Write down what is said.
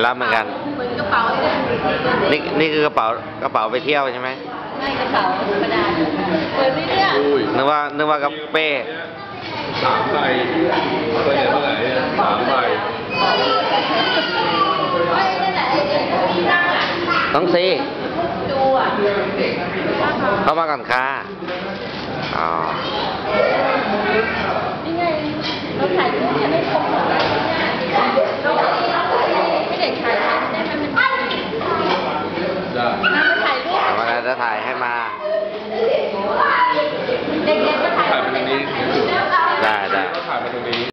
รับเหมือนกันเหมือนกระเป๋านี่คือกระเป๋าไปเที่ยวใช่ไหมไม่กระเป๋าธรรมดาเปิดไม่เนี่ยนึกว่ากระเป้ 3 ใบเคยเห็นเมื่อไหร่3 ใบต้องซีดูอ่ะเข้ามาก่อนค่ะอ๋อนี่ไงเราถ่ายรูปเนี่ยไม่ครบหมดเลยให้เด็กถ่ายได้ไหมมันได้ถ่ายรูปมาแล้วจะถ่ายให้มาเด็กๆก็ถ่ายถ่ายไปตรงนี้ได้ถ่ายไปตรงนี้